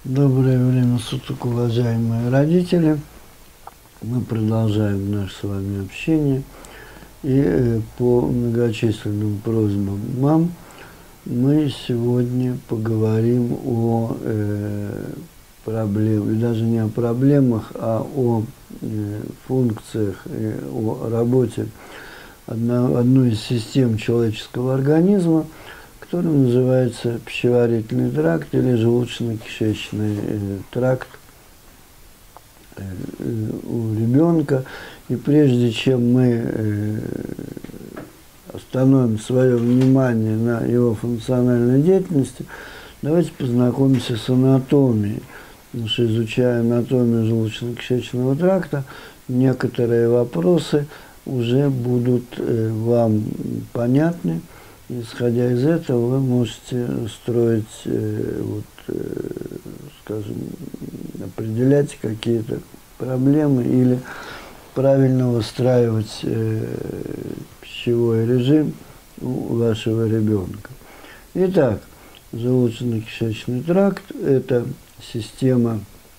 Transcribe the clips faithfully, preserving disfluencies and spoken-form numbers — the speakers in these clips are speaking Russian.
Доброе время суток, уважаемые родители. Мы продолжаем наше с вами общение. И э, по многочисленным просьбам мам мы сегодня поговорим о э, проблемах, и даже не о проблемах, а о э, функциях, э, о работе одно, одной из систем человеческого организма, который называется пищеварительный тракт или желудочно-кишечный э, тракт э, э, у ребенка. И прежде чем мы э, остановим свое внимание на его функциональной деятельности, давайте познакомимся с анатомией. Потому что, изучая анатомию желудочно-кишечного тракта, некоторые вопросы уже будут э, вам понятны. Исходя из этого, вы можете строить, э, вот, э, скажем, определять какие-то проблемы или правильно выстраивать э, пищевой режим у вашего ребенка. Итак, желудочно-кишечный тракт – это система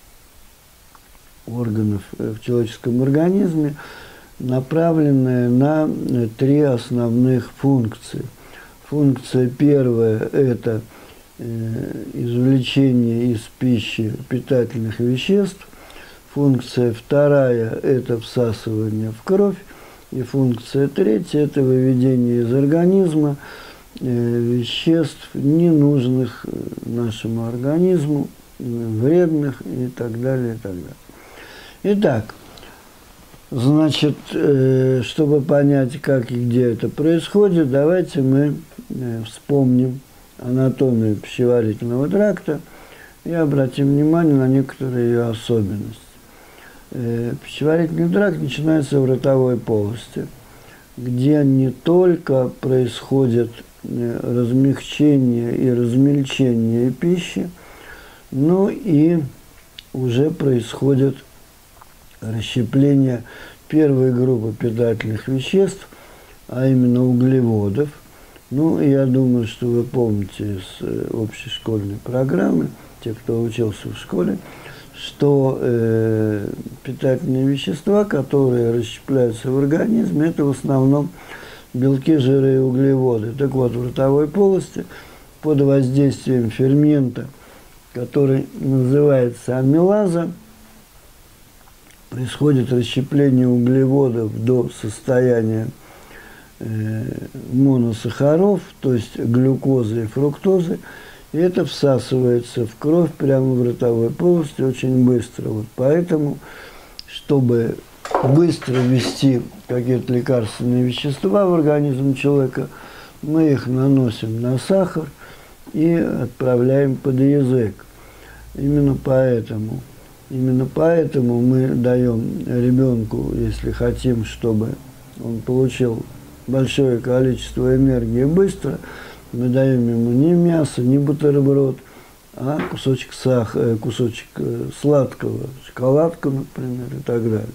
органов в человеческом организме, направленная на три основных функции. Функция первая – это э, извлечение из пищи питательных веществ. Функция вторая – это всасывание в кровь. И функция третья – это выведение из организма э, веществ, ненужных нашему организму, вредных и так далее, и так далее. Итак, значит, э, чтобы понять, как и где это происходит, давайте мы э, вспомним анатомию пищеварительного тракта и обратим внимание на некоторые ее особенности. Э, пищеварительный тракт начинается в ротовой полости, где не только происходит э, размягчение и размельчение пищи, но и уже происходит расщепление первой группы питательных веществ, а именно углеводов. Ну, я думаю, что вы помните из общей школьной программы, те, кто учился в школе, что э, питательные вещества, которые расщепляются в организме, это в основном белки, жиры и углеводы. Так вот, в ротовой полости под воздействием фермента, который называется амилаза, происходит расщепление углеводов до состояния э, моносахаров, то есть глюкозы и фруктозы, и это всасывается в кровь прямо в ротовой полости очень быстро. Вот поэтому, чтобы быстро ввести какие-то лекарственные вещества в организм человека, мы их наносим на сахар и отправляем под язык. Именно поэтому Именно поэтому мы даем ребенку, если хотим, чтобы он получил большое количество энергии быстро, мы даем ему не мясо, не бутерброд, а кусочек сахара, кусочек сладкого, шоколадку, например, и так далее.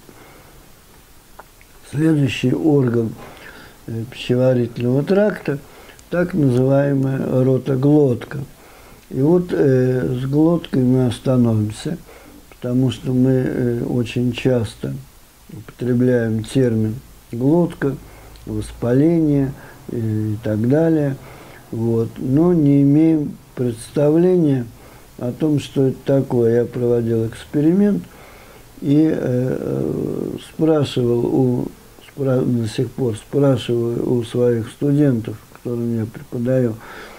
Следующий орган пищеварительного тракта – так называемая ротоглотка. И вот э, с глоткой мы остановимся, потому что мы э, очень часто употребляем термин глотка, воспаление и, и так далее, вот, но не имеем представления о том, что это такое. Я проводил эксперимент и э, спрашивал у, спра до сих пор спрашиваю у своих студентов, которым я преподаю,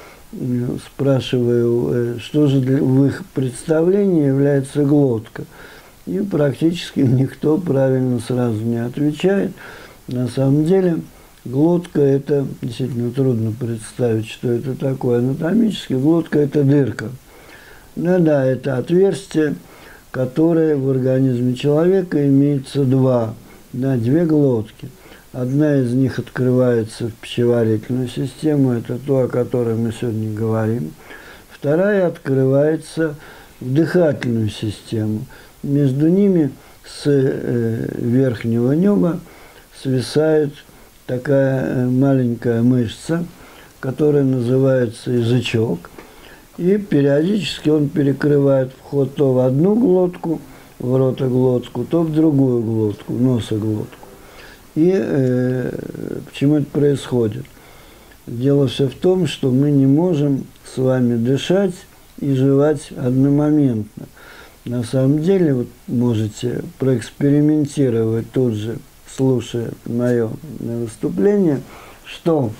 спрашиваю, что же в их представлении является глотка. И практически никто правильно сразу не отвечает. На самом деле глотка – это действительно трудно представить, что это такое анатомически. Глотка – это дырка. Да-да, это отверстие, которое в организме человека имеется два, да, две глотки. Одна из них открывается в пищеварительную систему, это то, о которой мы сегодня говорим. Вторая открывается в дыхательную систему. Между ними с э, верхнего неба свисает такая маленькая мышца, которая называется язычок. И периодически он перекрывает вход то в одну глотку, в ротоглотку, то в другую глотку, носоглотку. И э, почему это происходит? Дело все в том, что мы не можем с вами дышать и жевать одномоментно. На самом деле, вот можете проэкспериментировать тут же, слушая мое выступление, что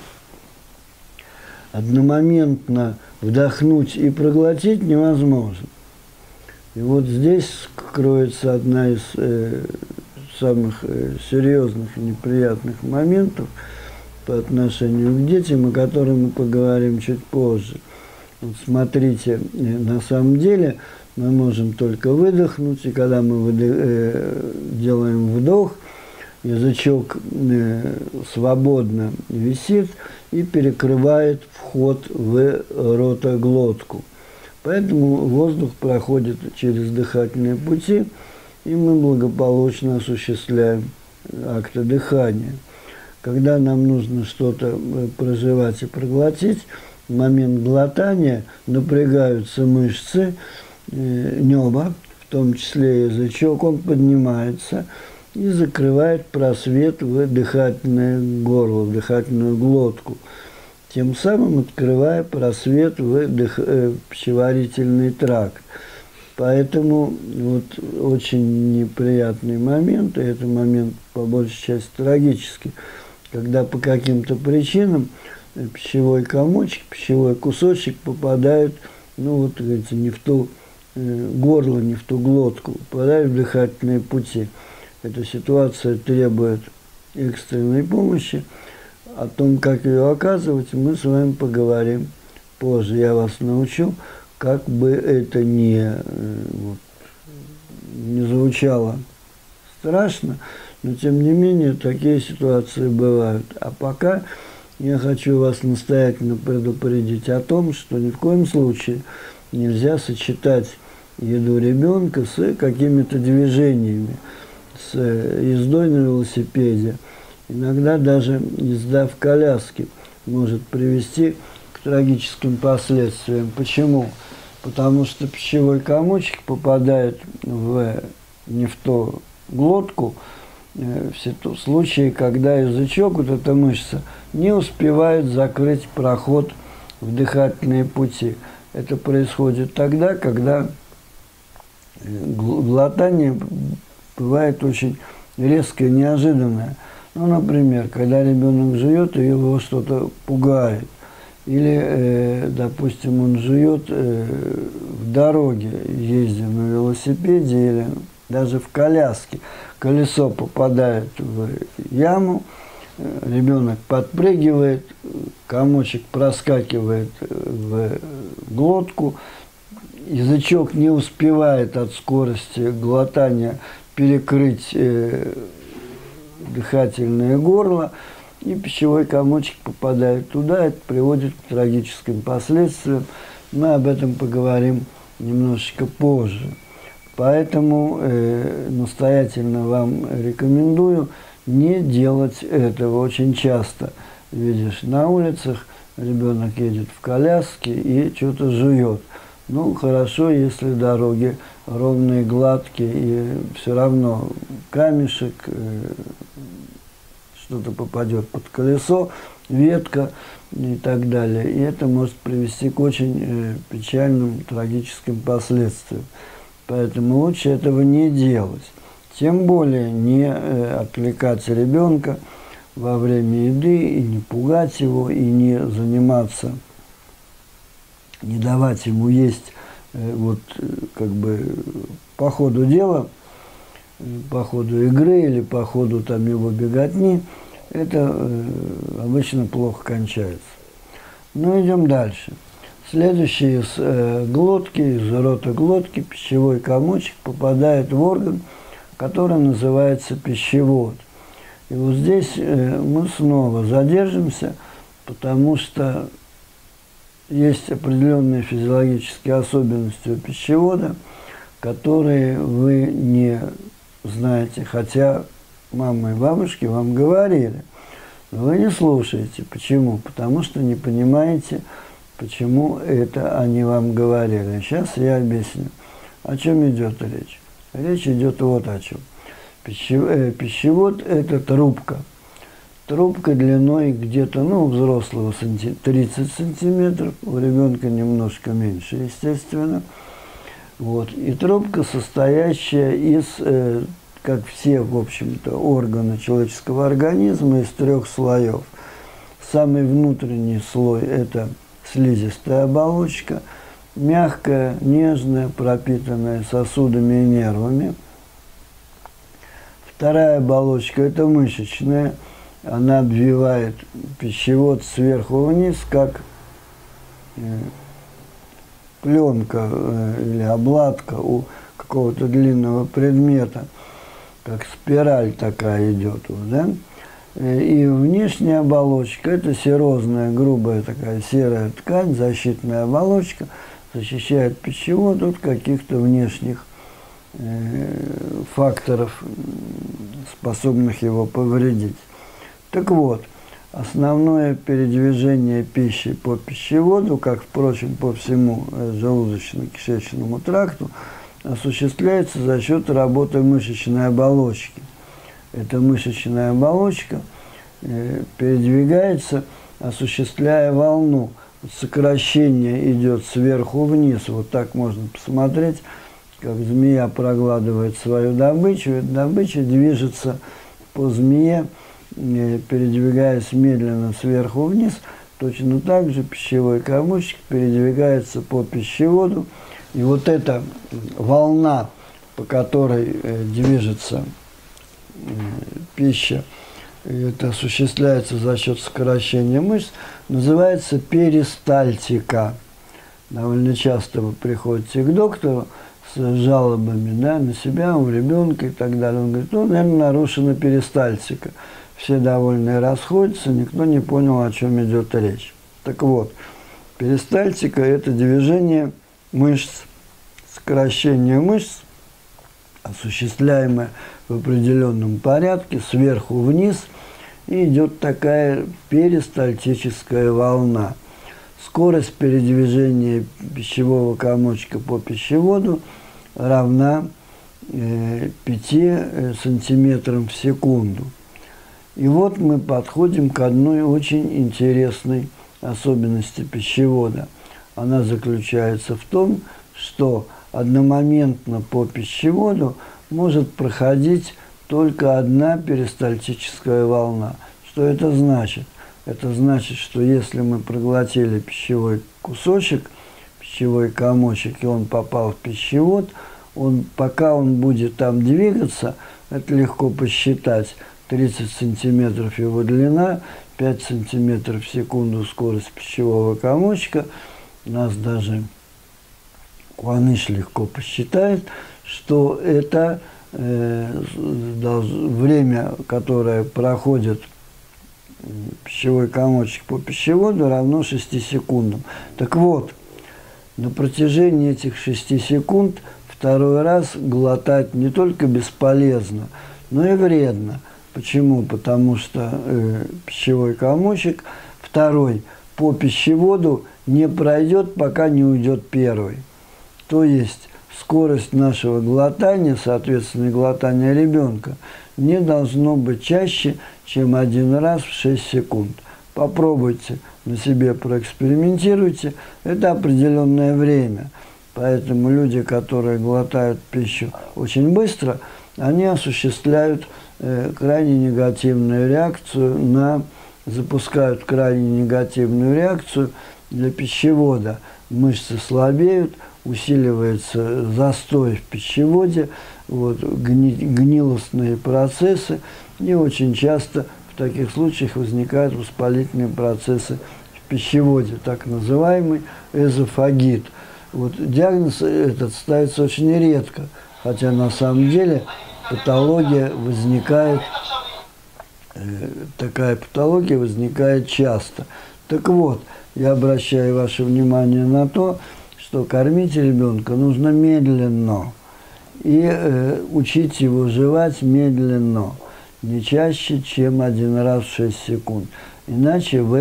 одномоментно вдохнуть и проглотить невозможно. И вот здесь кроется одна из э, самых э, серьезных и неприятных моментов по отношению к детям, о которых мы поговорим чуть позже. Вот смотрите, э, на самом деле мы можем только выдохнуть, и когда мы выдох, э, делаем вдох, язычок э, свободно висит и перекрывает вход в ротоглотку. Поэтому воздух проходит через дыхательные пути, и мы благополучно осуществляем акты дыхания. Когда нам нужно что-то прожевать и проглотить, в момент глотания напрягаются мышцы э, неба, в том числе язычок, он поднимается и закрывает просвет в дыхательное горло, в дыхательную глотку, тем самым открывая просвет в дых... э, пищеварительный тракт. Поэтому вот очень неприятный момент, и это момент по большей части трагический, когда по каким-то причинам пищевой комочек, пищевой кусочек попадает, ну вот, говорится, не в то э, горло, не в ту глотку, попадает в дыхательные пути. Эта ситуация требует экстренной помощи. О том, как ее оказывать, мы с вами поговорим позже. Я вас научу, как бы это не, вот, не звучало страшно, но тем не менее такие ситуации бывают. А пока я хочу вас настоятельно предупредить о том, что ни в коем случае нельзя сочетать еду ребенка с какими-то движениями, с ездой на велосипеде. Иногда даже езда в коляске может привести к трагическим последствиям. Почему? Потому что пищевой комочек попадает в, не в ту глотку, в случае, когда язычок, вот эта мышца, не успевает закрыть проход в дыхательные пути. Это происходит тогда, когда глотание бывает очень резкое, неожиданное. Ну, например, когда ребенок жует, и его что-то пугает. Или, э, допустим, он жует э, в дороге, ездя на велосипеде или даже в коляске. Колесо попадает в яму, ребенок подпрыгивает, комочек проскакивает в глотку, язычок не успевает от скорости глотания перекрыть э, дыхательное горло, и пищевой комочек попадает туда, это приводит к трагическим последствиям. Мы об этом поговорим немножечко позже. Поэтому э, настоятельно вам рекомендую не делать этого. Очень часто видишь на улицах, ребенок едет в коляске и что-то жует. Ну, хорошо, если дороги ровные, гладкие, и все равно камешек, э, что-то попадет под колесо, ветка и так далее. И это может привести к очень э, печальным, трагическим последствиям. Поэтому лучше этого не делать. Тем более не э, отвлекать ребенка во время еды, и не пугать его, и не заниматься, не давать ему есть э, вот э, как бы по ходу дела, э, по ходу игры или по ходу там его беготни. Это э, обычно плохо кончается. Ну, идем дальше. Следующий из э, глотки, из ротоглотки, пищевой комочек попадает в орган, который называется пищевод. И вот здесь э, мы снова задержимся, потому что есть определенные физиологические особенности у пищевода, которые вы не знаете, хотя мама и бабушки вам говорили, но вы не слушаете. Почему? Потому что не понимаете почему это они вам говорили. Сейчас я объясню. О чем идет речь? Речь идет вот о чем. Пищев... э, пищевод – это трубка. Трубка длиной где-то, ну, у взрослого тридцать сантиметров, у ребенка немножко меньше, естественно. Вот. И трубка, состоящая из, э, как все, в общем-то, органы человеческого организма, из трех слоев. Самый внутренний слой – это слизистая оболочка, мягкая, нежная, пропитанная сосудами и нервами. Вторая оболочка – это мышечная. Она обвивает пищевод сверху вниз, как э, пленка э, или обладка у какого-то длинного предмета, как спираль такая идет. Вот, да? И внешняя оболочка – это серозная, грубая такая серая ткань, защитная оболочка, защищает пищевод от каких-то внешних э, факторов, способных его повредить. Так вот, основное передвижение пищи по пищеводу, как, впрочем, по всему желудочно-кишечному тракту, осуществляется за счет работы мышечной оболочки. Эта мышечная оболочка э, передвигается, осуществляя волну. Сокращение идет сверху вниз. Вот так можно посмотреть, как змея проглатывает свою добычу. Эта добыча движется по змее, э, передвигаясь медленно сверху вниз. Точно так же пищевой комочек передвигается по пищеводу. И вот эта волна, по которой э, движется пища, это осуществляется за счет сокращения мышц, называется перистальтика. Довольно часто вы приходите к доктору с жалобами, да, на себя, у ребенка и так далее. Он говорит, ну, наверное, нарушена перистальтика. Все довольные расходятся, никто не понял, о чем идет речь. Так вот, перистальтика – это движение мышц, сокращение мышц, осуществляемое в определенном порядке, сверху вниз, и идет такая перистальтическая волна. Скорость передвижения пищевого комочка по пищеводу равна э, пяти сантиметрам в секунду. И вот мы подходим к одной очень интересной особенности пищевода. Она заключается в том, что одномоментно по пищеводу может проходить только одна перистальтическая волна. Что это значит? Это значит, что если мы проглотили пищевой кусочек, пищевой комочек, и он попал в пищевод, он, пока он будет там двигаться, это легко посчитать, тридцать сантиметров его длина, пять сантиметров в секунду скорость пищевого комочка, нас даже Куаныш легко посчитает, что это э, время, которое проходит пищевой комочек по пищеводу, равно шести секундам. Так вот, на протяжении этих шести секунд второй раз глотать не только бесполезно, но и вредно. Почему? Потому что э, пищевой комочек второй по пищеводу не пройдет, пока не уйдет первый. То есть скорость нашего глотания, соответственно, глотания ребенка, не должно быть чаще, чем один раз в шесть секунд. Попробуйте, на себе проэкспериментируйте. Это определенное время. Поэтому люди, которые глотают пищу очень быстро, они осуществляют э, крайне негативную реакцию на, запускают крайне негативную реакцию для пищевода. Мышцы слабеют, усиливается застой в пищеводе, вот, гни, гнилостные процессы, и очень часто в таких случаях возникают воспалительные процессы в пищеводе, так называемый эзофагит. Вот, диагноз этот ставится очень редко, хотя на самом деле патология возникает, э, такая патология возникает часто. Так вот, я обращаю ваше внимание на то, что кормить ребенка нужно медленно и э, учить его жевать медленно, не чаще, чем один раз в шесть секунд. Иначе вы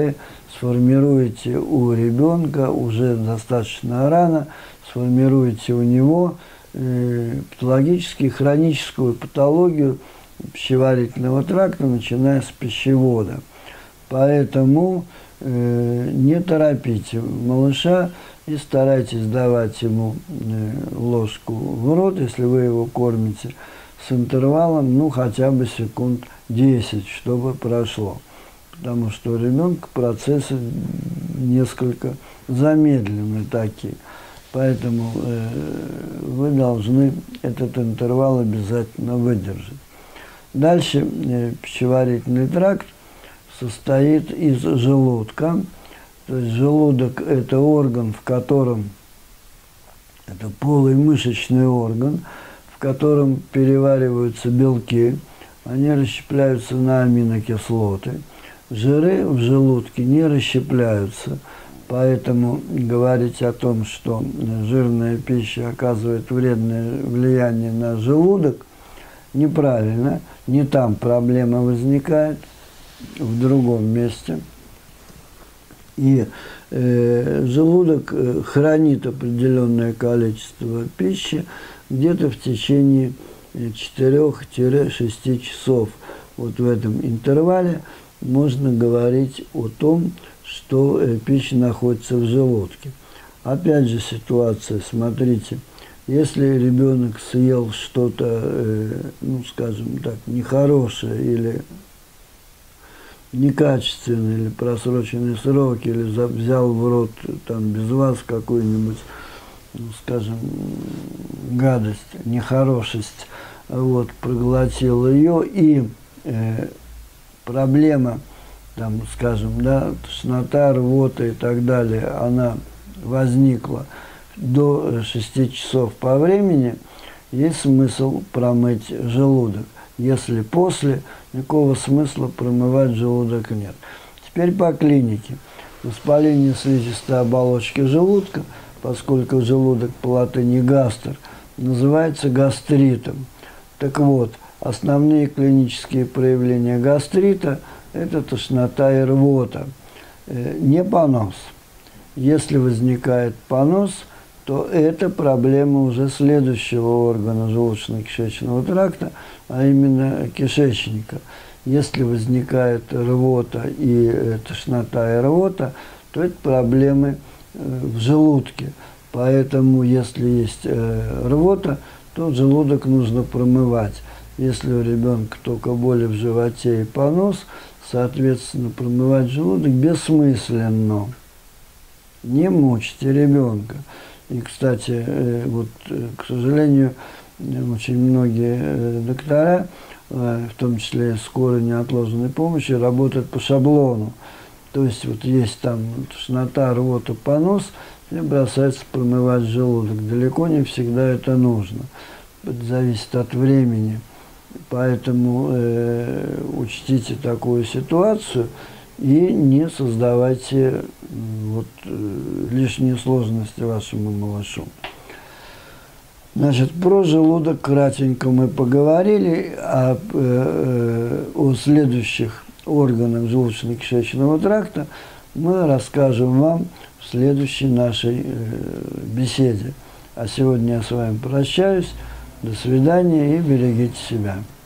сформируете у ребенка уже достаточно рано, сформируете у него э, патологическую, хроническую патологию пищеварительного тракта, начиная с пищевода. Поэтому э, не торопите малыша и старайтесь давать ему э, ложку в рот, если вы его кормите, с интервалом, ну, хотя бы секунд десять, чтобы прошло. Потому что у ребенка процессы несколько замедлены такие. Поэтому э, вы должны этот интервал обязательно выдержать. Дальше э, пищеварительный тракт состоит из желудка. То есть желудок – это орган, в котором, это полый мышечный орган, в котором перевариваются белки, они расщепляются на аминокислоты. Жиры в желудке не расщепляются, поэтому говорить о том, что жирная пища оказывает вредное влияние на желудок, неправильно. Не там проблема возникает, в другом месте. И э, желудок э, хранит определенное количество пищи где-то в течение четырёх-шести часов. Вот в этом интервале можно говорить о том, что э, пища находится в желудке. Опять же ситуация, смотрите, если ребенок съел что-то, э, ну, скажем так, нехорошее или некачественные или просроченные сроки, или взял в рот там без вас какую-нибудь, ну, скажем, гадость, нехорошесть, вот, проглотил ее, и э, проблема, там, скажем, да, тошнота, рвота и так далее, она возникла до шести часов по времени, есть смысл промыть желудок. Если после, никакого смысла промывать желудок нет. Теперь по клинике. Воспаление слизистой оболочки желудка, поскольку желудок по латыни гастр, называется гастритом. Так вот, основные клинические проявления гастрита – это тошнота и рвота, не понос. Если возникает понос, то это проблема уже следующего органа желудочно-кишечного тракта, а именно кишечника. Если возникает рвота и тошнота и рвота, то это проблемы в желудке. Поэтому, если есть рвота, то желудок нужно промывать. Если у ребенка только боли в животе и понос, соответственно, промывать желудок бессмысленно. Не мучьте ребенка. И, кстати, вот, к сожалению, очень многие доктора, в том числе скорой неотложной помощи, работают по шаблону. То есть вот есть там тошнота, рвота, понос, и бросается промывать желудок. Далеко не всегда это нужно. Это зависит от времени. Поэтому э, учтите такую ситуацию и не создавайте вот, лишние сложности вашему малышу. Значит, про желудок кратенько мы поговорили, а э, о следующих органах желудочно-кишечного тракта мы расскажем вам в следующей нашей э, беседе. А сегодня я с вами прощаюсь. До свидания и берегите себя.